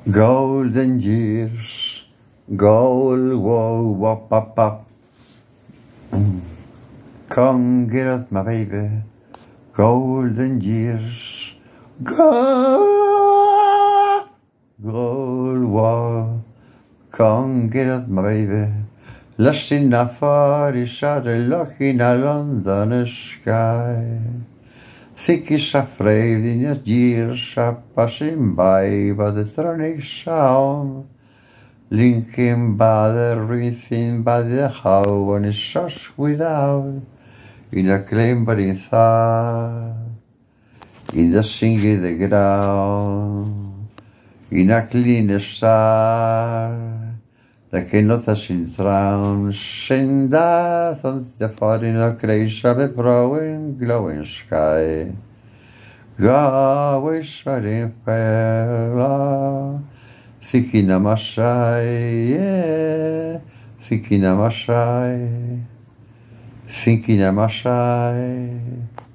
Golden years, gold, whoa, wop, pop, pop. Come get us, my baby. Golden years, gold, gold, whoa. Come get us, my baby. Lost in the far east side, looking at London sky. Thick is afraid in the years are passing by the throwing sound. Linking by the everything by the how and it's just without. In a clambering thigh, in the singing the ground, in a clean star, like a nothing in drown, send death on the foreign of grace of a growing, glowing sky. Go is sweating fella, thinking of my side, yeah, thinking of my side, thinking of my side.